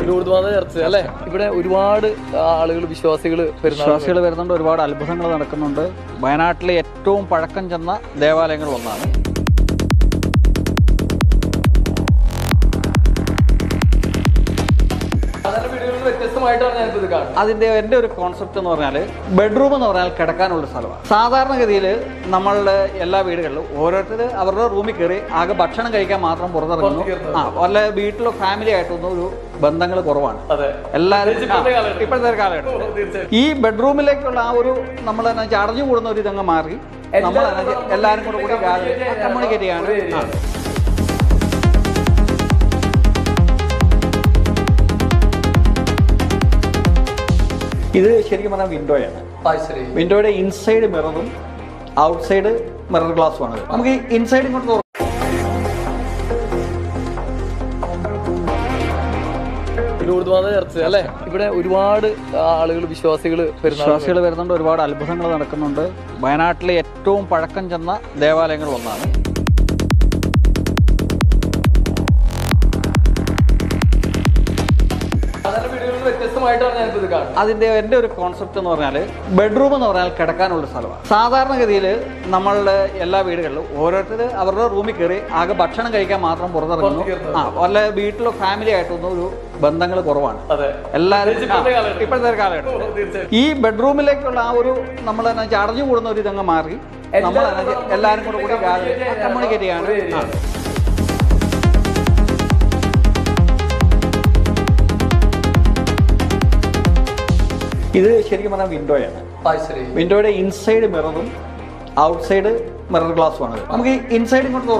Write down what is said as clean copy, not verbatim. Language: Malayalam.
ചർച്ച അല്ലേ? ഇവിടെ ഒരുപാട് ആളുകൾ വിശ്വാസികൾ വരുന്നുണ്ട്. ഒരുപാട് അത്ഭുതങ്ങൾ നടക്കുന്നുണ്ട്. വയനാട്ടിലെ ഏറ്റവും പഴക്കം ചെന്ന ദേവാലയങ്ങൾ ഒന്നാണ്. അതിന്റെ എൻ്റെ ഒരു കോൺസെപ്റ്റ് എന്ന് പറഞ്ഞാൽ ബെഡ്റൂം എന്ന് പറഞ്ഞാൽ കിടക്കാനുള്ള സ്ഥലമാണ്. സാധാരണഗതിയിൽ നമ്മളുടെ എല്ലാ വീടുകളിലും ഓരോരുത്തർ അവരുടെ റൂമിൽ കയറി ആകെ ഭക്ഷണം കഴിക്കാൻ മാത്രം പുറത്തിറങ്ങുന്നു. വല്ല വീട്ടിലോ ഫാമിലി ആയിട്ടൊന്നും ഒരു ബന്ധങ്ങൾ കുറവാണ് എല്ലാവരും ഇപ്പോഴത്തെ ഒരു കാലഘട്ടം. ഈ ബെഡ്റൂമിലേക്കുള്ള ആ ഒരു നമ്മൾ അടഞ്ഞു കൂടുന്ന ഒരു ഇതങ്ങ് മാറി നമ്മൾ എല്ലാവരും കൂടി കമ്മ്യൂണിക്കേറ്റ് ചെയ്യാണ്. ഇത് ശരിക്കും പറഞ്ഞാൽ വിൻഡോയാണ്. വിൻഡോയുടെ ഇൻസൈഡ് മിററും ഔട്ട്സൈഡ് മിറർ ഗ്ലാസ്സുമാണ്. നമുക്ക് ഈ ഇൻസൈഡ് ഇങ്ങോട്ട് ചർച്ച അല്ലേ? ഇവിടെ ഒരുപാട് ആളുകൾ വിശ്വാസികൾ വരുന്നുണ്ട്. ഒരുപാട് അത്ഭുതങ്ങൾ നടക്കുന്നുണ്ട്. വയനാട്ടിലെ ഏറ്റവും പഴക്കം ചെന്ന ദേവാലയങ്ങൾ ഒന്നാണ്. അതിന്റെ എൻ്റെ ഒരു കോൺസെപ്റ്റ് എന്ന് പറഞ്ഞാൽ ബെഡ്റൂം എന്ന് പറഞ്ഞാൽ കിടക്കാനുള്ള സ്ഥലമാണ്. സാധാരണഗതിയിൽ നമ്മളുടെ എല്ലാ വീടുകളിലും ഓരോരുത്തർ അവരുടെ റൂമിൽ കയറി ആകെ ഭക്ഷണം കഴിക്കാൻ മാത്രം പുറത്തിറങ്ങുന്നു. വല്ല വീട്ടിലോ ഫാമിലി ആയിട്ടൊന്നും ഒരു ബന്ധങ്ങൾ കുറവാണ് എല്ലാവരും ഇപ്പോഴത്തെ ഒരു കാലഘട്ടം. ഈ ബെഡ്റൂമിലേക്കുള്ള ആ ഒരു നമ്മൾ അടഞ്ഞു കൂടുന്ന ഒരു ഇതങ്ങ് മാറി നമ്മൾ എല്ലാവരും കൂടി കമ്മ്യൂണിക്കേറ്റ് ചെയ്യാണ്. ഇത് ശരിക്കും പറഞ്ഞാൽ വിൻഡോയാണ്. വിൻഡോയുടെ ഇൻസൈഡ് മിററും ഔട്ട്സൈഡ് മിറർ ഗ്ലാസ്സുമാണ്. നമുക്ക് ഈ ഇൻസൈഡ് ഇങ്ങോട്ട്